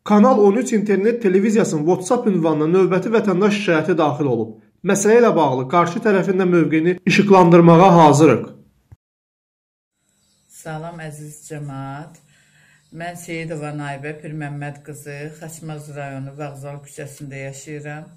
Kanal 13 internet televiziyasının WhatsApp ünvanına növbəti vətəndaş şikayəti daxil olub. Məsələ ilə bağlı qarşı tərəfin də mövqeyini işıqlandırmağa hazırıq. Salam əziz cəmaət. Mən Seyidova Naibə Pirməmməd qızı, Xaçmaz rayonu Vağzal küçəsində yaşayıram.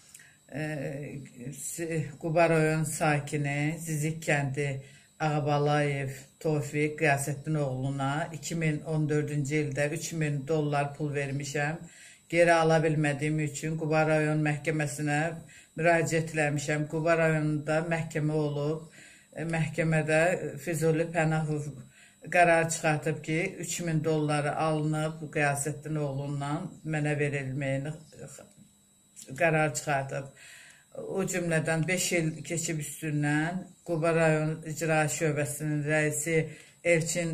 Quba rayon sakini Zizik kəndi Ağabalayev Tofiq Qiyasəddin oğluna 2014-cü ildə 3000 dollar pul vermişəm. Geri ala bilmədiyim üçün Quba rayon məhkəməsinə müraciət eləmişəm. Quba rayonunda məhkəmə olub. Məhkəmədə Füzuli Pənahov qərar çıxartıb ki, 3000 dolları alınıb Qiyasəddin oğlundan mənə verilməyini qərar çıxartıb. O cümlədən 5 il keçib üstündən Quba rayon icra şöbəsinin rəisi Elçin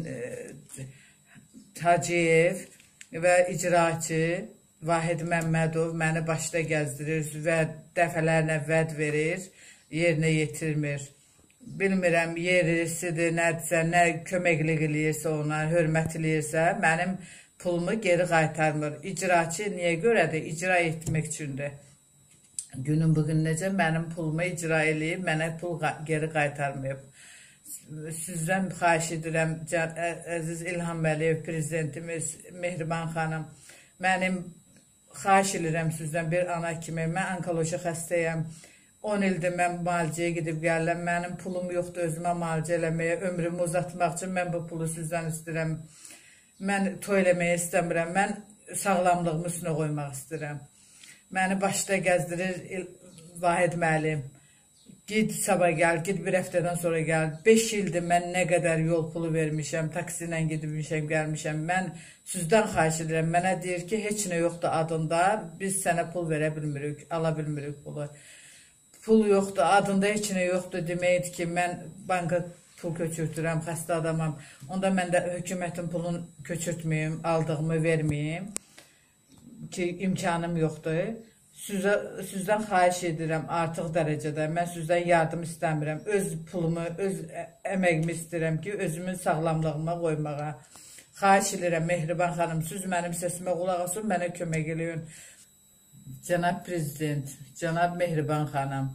Hacıyev və icraçı Vahid Məmmədov məni başda gəzdirir və dəfələrlə vəd verir, yerinə yetirmir. Bilmirəm, yerisidir, nədirsə, nə köməklik eləyirsə ona, hörmət eləyirsə, mənim pulumu geri qaytarmır. İcraçı niyə görədir? İcra etmək üçündür. Günün bugün necə mənim pulumu icra eləyib, mənə pul geri qaytarmayıb. Sizdən xahiş edirəm, əziz İlham Əliyev prezidentimiz, Mehriban xanım, mənim xahiş edirəm sizdən bir ana kimi, mən onkoloji xəstəyəm, 10 ildir mən müalicəyə gedib gələm, mənim pulum yoxdur özümə müalicə eləməyə, ömrümü uzatmaq üçün mən bu pulu sizdən istəyirəm. Mən toy eləməyə istəmirəm, mən sağlamlığımı üstünə qoymaq istəyirəm. Məni başda gəzdirir Vahid müəllim. Gid sabah gəl, gid bir həftədən sonra gəl. 5 ildir mən nə qədər yol pulu vermişəm, taksi ilə gedibmişəm, gəlmişəm. Mən sizdən xahiş edirəm, mənə deyir ki, heç nə yoxdur adında, biz sənə pul verə bilmirik, ala bilmirik pulu. Pul yoxdur, adında heç nə yoxdur deməkdir ki, mən banka pul köçürtürəm, xəstə adamam. Onda mən də hökumətin pulunu köçürtməyim, aldığımı verməyim. Ki, imkanım yoxdur. Sizdən xahiş edirəm artıq dərəcədə. Mən sizdən yardım istəmirəm. Öz pulumu, öz əməyimi istəyirəm ki, özümün sağlamlığıma qoymağa. Xahiş edirəm, Mehriban xanım, siz mənim səsimə qulaq asın, mənə kömək eləyin. Cənab Prezident, Cənab Mehriban xanım,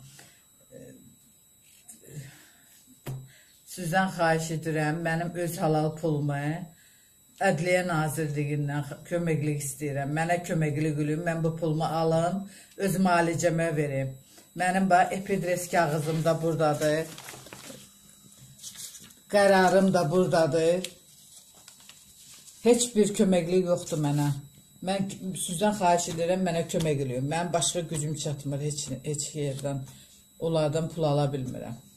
sizdən xahiş edirəm, mənim öz halal pulumu Ədliyyə Nazirliyindən köməklik istəyirəm. Mənə köməklik olun, mən bu pulumu alın, öz müalicəmə verim. Mənim epidres kağızım da buradadır. Qərarım da buradadır. Heç bir köməklik yoxdur mənə. Mən sizdən xahiş edirəm, mənə kömək eləyin. Mənim başqa gücüm çatmır heç yerdən. Onlardan pul ala bilmirəm.